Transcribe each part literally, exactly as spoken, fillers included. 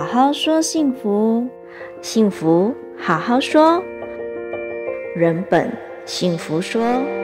好说幸福，幸福好好说，人本幸福说。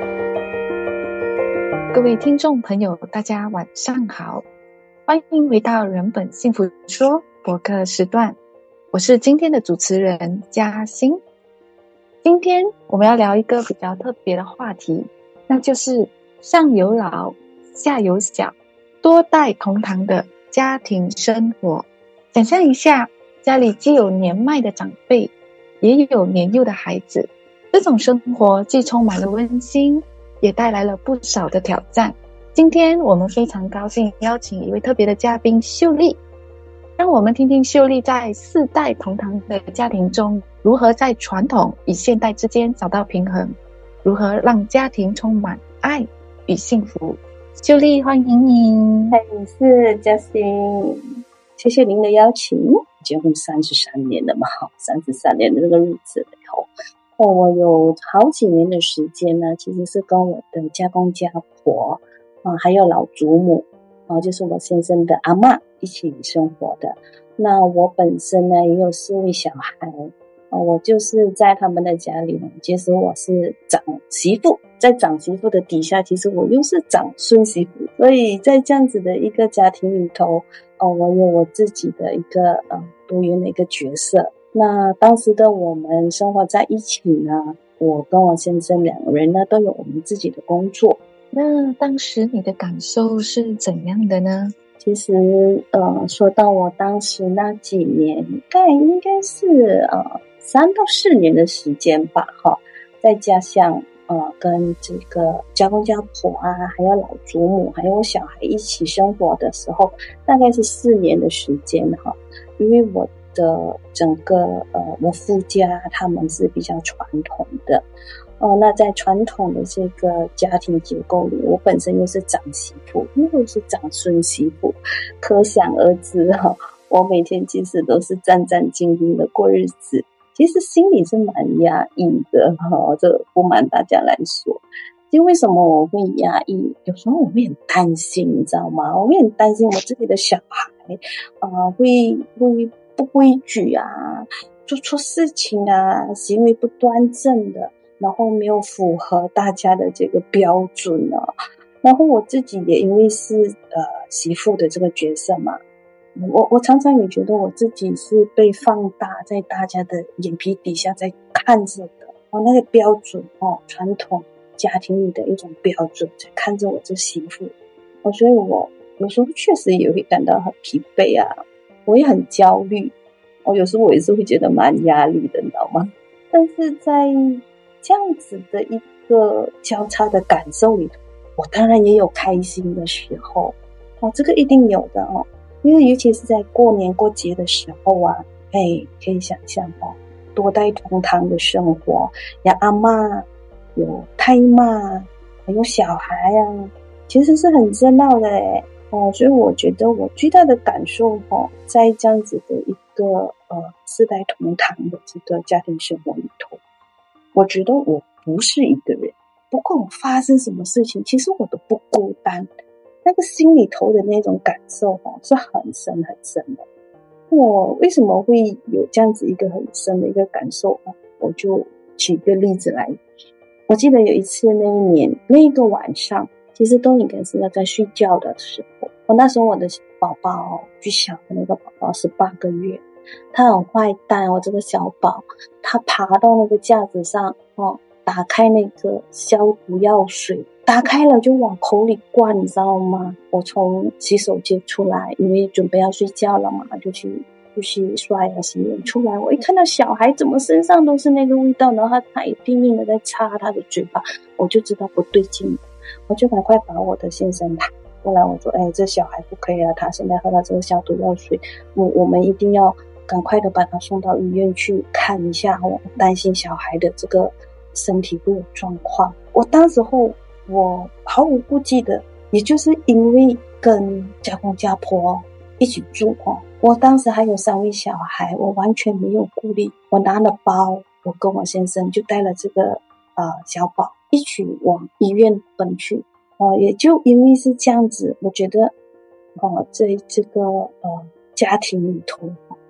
各位听众朋友，大家晚上好，欢迎回到人本幸福说播客时段，我是今天的主持人嘉欣。今天我们要聊一个比较特别的话题，那就是上有老下有小，多代同堂的家庭生活。想象一下，家里既有年迈的长辈，也有年幼的孩子，这种生活既充满了温馨，也带来了不少的挑战。今天我们非常高兴邀请一位特别的嘉宾秀丽，让我们听听秀丽在四代同堂的家庭中，如何在传统与现代之间找到平衡，如何让家庭充满爱与幸福。秀丽，欢迎你。 嗨，是嘉欣，谢谢您的邀请。结婚三十三年了嘛，三十三年的这个日子了以后，哦，我有好几年的时间呢，其实是跟我的家公家婆啊，还有老祖母啊，就是我先生的阿嬷一起生活的。那我本身呢，也有四位小孩啊，我就是在他们的家里呢，其实我是长媳妇，在长媳妇的底下，其实我又是长孙媳妇，所以在这样子的一个家庭里头，哦，我有我自己的一个呃多元的一个角色。那当时的我们生活在一起呢，我跟我先生两个人呢都有我们自己的工作。 那当时你的感受是怎样的呢？ 其实呃，说到我当时那几年，应该应该是呃三到四年的时间吧，哈，再加上呃跟这个家公家婆啊，还有老祖母，还有我小孩一起生活的时候，大概是四年的时间哈。因为我的整个呃我夫家他们是比较传统的。哦，那在传统的这个家庭结构里，我本身又是长媳妇，又是长孙媳妇，可想而知哈、哦，我每天其实都是战战兢兢的过日子，其实心里是蛮压抑的哈、哦，这不瞒大家来说。其实为什么我会压抑？有时候我会很担心，你知道吗？我会很担心我自己的小孩啊、呃，会会不规矩啊，做错事情啊，行为不端正的。然后没有符合大家的这个标准啊，然后我自己也因为是呃媳妇的这个角色嘛，我我常常也觉得我自己是被放大在大家的眼皮底下在看着的哦，那个标准哦，传统家庭里的一种标准在看着我这媳妇哦，所以我有时候确实也会感到很疲惫啊，我也很焦虑哦，有时候我也是会觉得蛮压力的，你知道吗？但是在这样子的一个交叉的感受里头，我当然也有开心的时候哦，这个一定有的哦，因为尤其是在过年过节的时候啊，哎，可以想象哦，多代同堂的生活，有阿嬷，有太妈，还有小孩啊，其实是很热闹的诶哦，所以我觉得我最大的感受哦，在这样子的一个呃四代同堂的这个家庭生活里头。我觉得我不是一个人，不管我发生什么事情，其实我都不孤单。那个心里头的那种感受哦，是很深很深的。我为什么会有这样子一个很深的一个感受呢？我就举一个例子来。我记得有一次那一年那一个晚上，其实都应该是要在睡觉的时候。我那时候我的宝宝最小的那个宝宝是八个月。他很坏蛋哦，这个小宝，他爬到那个架子上哦，打开那个消毒药水，打开了就往口里灌，你知道吗？我从洗手间出来，因为准备要睡觉了嘛，就去就去刷牙洗脸出来。我一看到小孩怎么身上都是那个味道，然后他也拼命的在擦他的嘴巴，我就知道不对劲，我就赶快把我的先生喊过来，我说：“哎，这小孩不可以啊，他现在喝到这个消毒药水，我我们一定要。”赶快的把他送到医院去看一下，我担心小孩的这个身体会有状况。我当时候我毫无顾忌的，也就是因为跟家公家婆一起住哦，我当时还有三位小孩，我完全没有顾虑，我拿了包，我跟我先生就带了这个呃小宝一起往医院奔去哦、呃，也就因为是这样子，我觉得哦、呃，在这个呃家庭里头。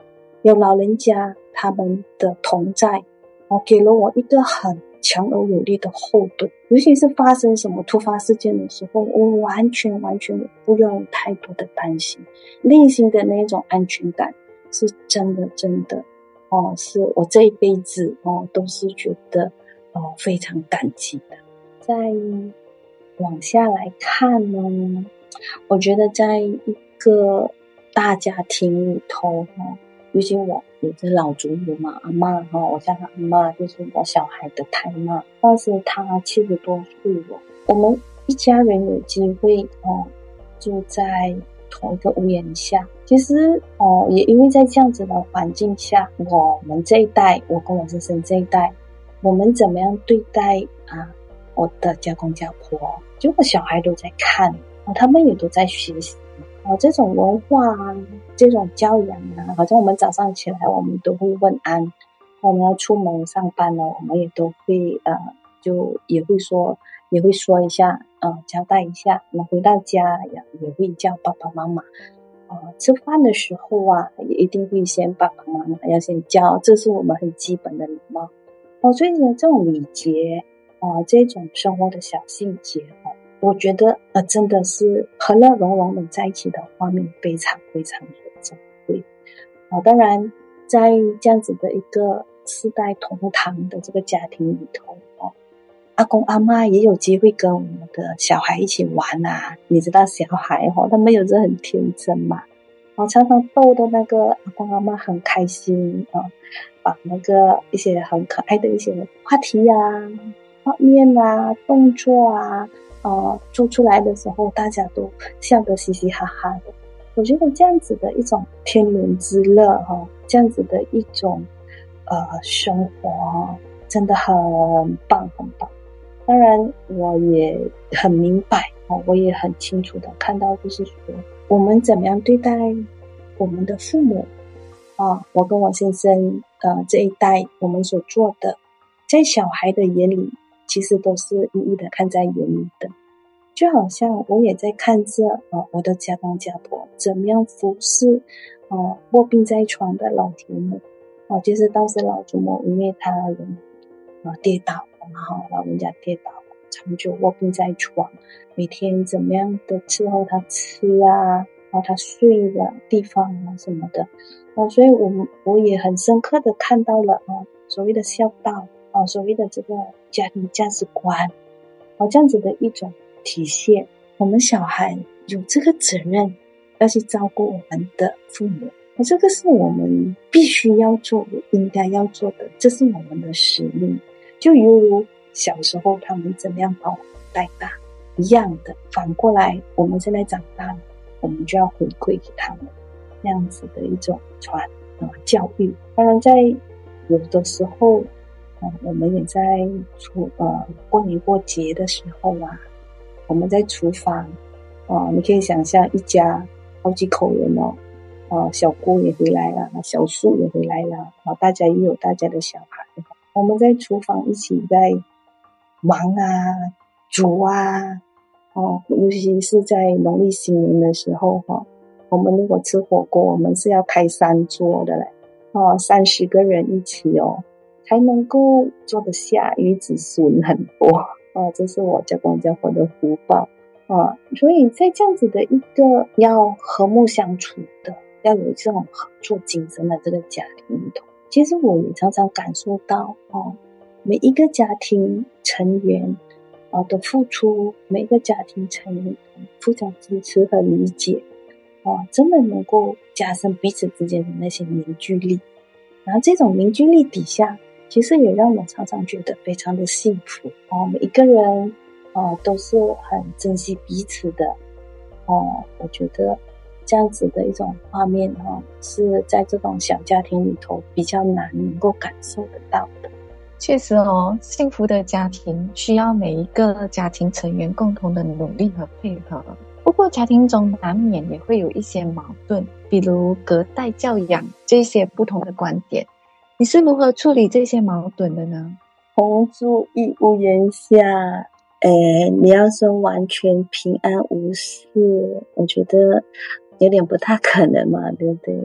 有老人家他们的同在，哦，给了我一个很强而有力的后盾，尤其是发生什么突发事件的时候，我完全完全不用太多的担心，内心的那种安全感是真的真的哦，是我这一辈子哦都是觉得哦非常感激的。再往下来看呢，我觉得在一个大家庭里头哦，尤其我有着老祖母嘛，阿嬷哈，我叫她阿嬷，就是我小孩的太妈。当时她七十多岁了，我们一家人有机会哦住在同一个屋檐下。其实哦，也因为在这样子的环境下，我们这一代，我跟我先生这一代，我们怎么样对待啊我的家公家婆，结果小孩都在看，哦，他们也都在学习。哦，这种文化啊，这种教养啊，好像我们早上起来，我们都会问安，我们要出门上班了，我们也都会呃，就也会说，也会说一下，呃，交代一下。我们回到家也也会叫爸爸妈妈。呃，吃饭的时候啊，也一定会先爸爸妈妈要先教，这是我们很基本的礼貌。哦，所以呢，这种礼节，啊、呃，这种生活的小细节，哦。我觉得呃，真的是和乐融融的在一起的画面非常非常的珍贵。啊，当然在这样子的一个四代同堂的这个家庭里头，哦，阿公阿嬷也有机会跟我们的小孩一起玩啊。你知道小孩哦，他们有时很天真嘛，哦，常常逗的那个阿公阿嬷很开心啊，把那个一些很可爱的一些话题啊、画面啊、动作啊。呃，做出来的时候，大家都笑得嘻嘻哈哈的。我觉得这样子的一种天伦之乐哈、哦，这样子的一种呃生活、哦，真的很棒很棒。当然，我也很明白哦，我也很清楚的看到，就是说我们怎么样对待我们的父母啊，我跟我先生呃这一代我们所做的，在小孩的眼里。其实都是一一的看在眼里的，就好像我也在看着呃我的家公家婆怎么样服侍呃卧病在床的老祖母哦、呃，就是当时老祖母因为她人呃跌倒，然后老人家跌倒，长久卧病在床，每天怎么样的伺候她吃啊，然后她睡的地方啊什么的哦、呃，所以我们我也很深刻的看到了啊、呃、所谓的孝道。哦，所谓的这个家庭价值观，哦，这样子的一种体现，我们小孩有这个责任要去照顾我们的父母，哦，这个是我们必须要做的，应该要做的，这是我们的使命。就犹如小时候他们怎么样把我们带大一样的，反过来我们现在长大了，我们就要回馈给他们那样子的一种传呃教育。当然，在有的时候。嗯、我们也在厨呃过年过节的时候啊，我们在厨房啊、呃，你可以想象一家好几口人哦，呃，小姑也回来了，小叔也回来了，啊，大家也有大家的小孩，我们在厨房一起在忙啊、煮啊，哦，尤其是在农历新年的时候哈、哦，我们如果吃火锅，我们是要开三桌的嘞，哦，三十个人一起哦。才能够做得下鱼子孙很多啊，这是我家公家婆的福报啊。所以在这样子的一个要和睦相处的，要有这种合作精神的这个家庭里头，其实我也常常感受到哦，每一个家庭成员啊的付出，每一个家庭成员的互相支持和理解啊，真的能够加深彼此之间的那些凝聚力。然后这种凝聚力底下。其实也让我常常觉得非常的幸福哦，每一个人哦都是很珍惜彼此的哦，我觉得这样子的一种画面哈、哦，是在这种小家庭里头比较难能够感受得到的。 确实哦，幸福的家庭需要每一个家庭成员共同的努力和配合。不过家庭中难免也会有一些矛盾，比如隔代教养这些不同的观点。你是如何处理这些矛盾的呢？ 同住一屋檐下，诶，你要说完全平安无事，我觉得有点不太可能嘛，对不对？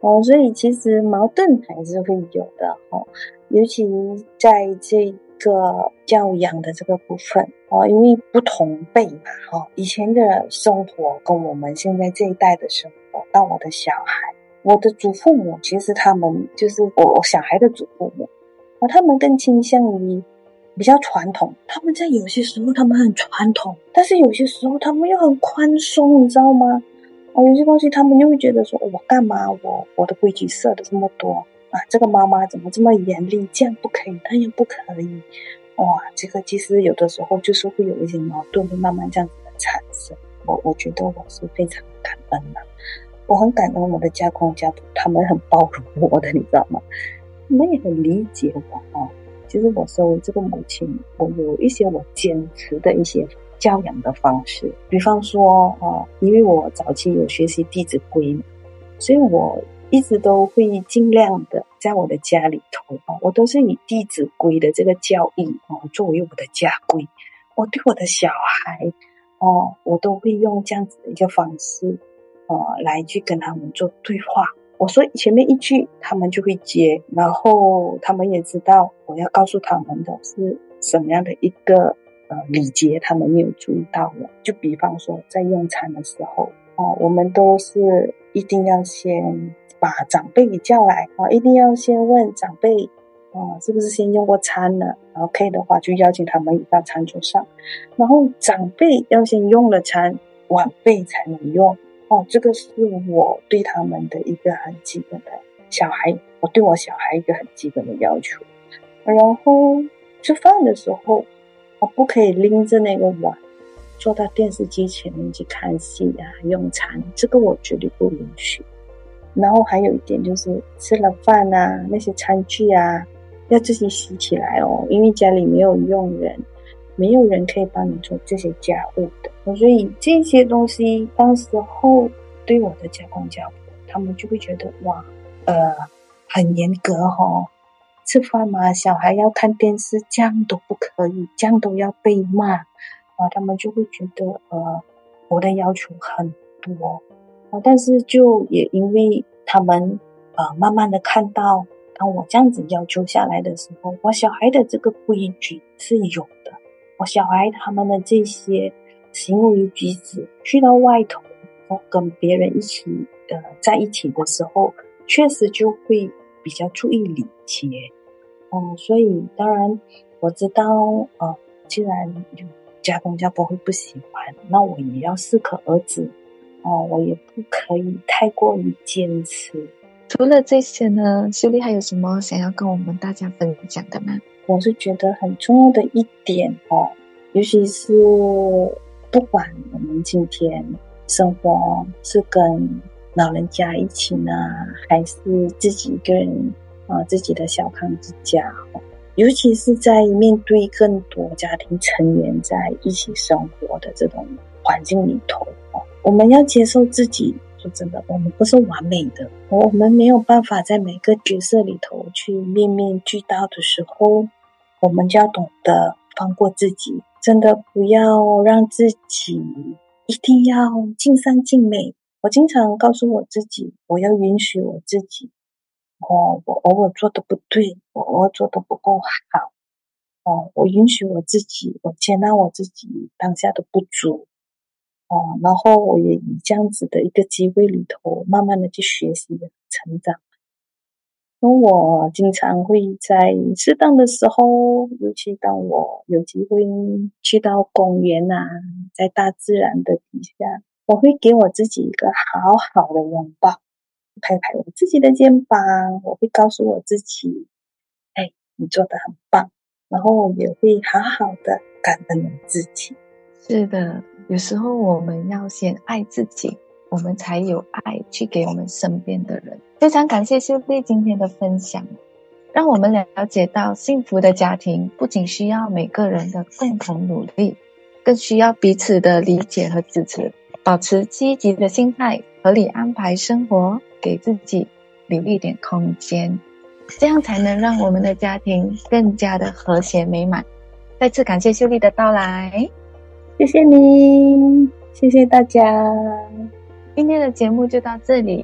哦，所以其实矛盾还是会有的哦，尤其在这个教养的这个部分哦，因为不同辈嘛哦，以前的生活跟我们现在这一代的生活，到我的小孩，我的祖父母其实他们就是我小孩的祖父母哦，他们更倾向于比较传统，他们在有些时候他们很传统，但是有些时候他们又很宽松，你知道吗？哦，有些东西他们就会觉得说，我干嘛我我的规矩设的这么多啊？这个妈妈怎么这么严厉？这样不可以，那样不可以。哇，这个其实有的时候就是会有一些矛盾，会慢慢这样子的产生。我我觉得我是非常感恩的，我很感恩我的家公家婆，他们很包容我的，你知道吗？他们也很理解我哦。其实我作为这个母亲，我有一些我坚持的一些教养的方式，比方说呃，因为我早期有学习弟子规嘛，所以我一直都会尽量的在我的家里头啊，我都是以弟子规的这个教义哦作为我的家规，我对我的小孩哦，我都会用这样子的一个方式呃来去跟他们做对话。我说前面一句他们就会接，然后他们也知道我要告诉他们的是什么样的一个呃礼节，他们没有注意到的。就比方说在用餐的时候哦，我们都是一定要先把长辈给叫来啊，一定要先问长辈啊是不是先用过餐了，然后可以的话就邀请他们到餐桌上，然后长辈要先用了餐，晚辈才能用。哦，这个是我对他们的一个很基本的小孩，我对我小孩一个很基本的要求。然后吃饭的时候，我不可以拎着那个碗坐到电视机前面去看戏啊、用餐，这个我绝对不允许。然后还有一点就是吃了饭啊，那些餐具啊要自己洗起来哦，因为家里没有佣人，没有人可以帮你做这些家务的。所以这些东西当时候对我的家公家婆他们就会觉得哇呃很严格哦，吃饭嘛小孩要看电视这样都不可以，这样都要被骂啊，他们就会觉得呃我的要求很多啊，但是就也因为他们呃慢慢的看到当我这样子要求下来的时候，我小孩的这个规矩是有的，我小孩他们的这些行为举止，去到外头跟别人一起呃在一起的时候，确实就会比较注意礼节。嗯，所以当然我知道呃既然家公家婆会不喜欢，那我也要适可而止哦，我也不可以太过于坚持。 除了这些呢，秀丽还有什么想要跟我们大家分享的吗？ 我是觉得很重要的一点哦，尤其是不管我们今天生活是跟老人家一起呢，还是自己一个人啊、呃，自己的小康之家哦，尤其是在面对更多家庭成员在一起生活的这种环境里头哦，我们要接受自己。说真的，我们不是完美的，我们没有办法在每个角色里头去面面俱到的时候，我们就要懂得放过自己，真的不要让自己一定要尽善尽美。我经常告诉我自己，我要允许我自己哦，我偶尔做的不对，我偶尔做的不够好哦，我允许我自己，我接纳我自己当下的不足哦，然后我也以这样子的一个机会里头，慢慢的去学习成长。那我经常会在适当的时候，尤其当我有机会去到公园啊，在大自然的底下，我会给我自己一个好好的拥抱，拍拍我自己的肩膀，我会告诉我自己，哎，你做得很棒，然后我也会好好的感恩我自己。 是的，有时候我们要先爱自己，我们才有爱去给我们身边的人。非常感谢秀丽今天的分享，让我们了解到幸福的家庭不仅需要每个人的共同努力，更需要彼此的理解和支持，保持积极的心态，合理安排生活，给自己留一点空间，这样才能让我们的家庭更加的和谐美满。再次感谢秀丽的到来。 谢谢你，谢谢大家。 今天的节目就到这里，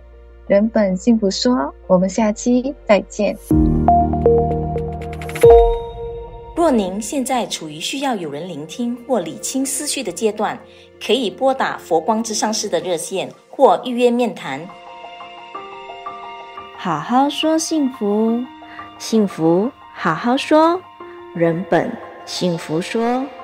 人本幸福说，我们下期再见。 若您现在处于需要有人聆听或理清思绪的阶段，可以拨打佛光之上师的热线或预约面谈。 好好说幸福，幸福好好说，人本幸福说。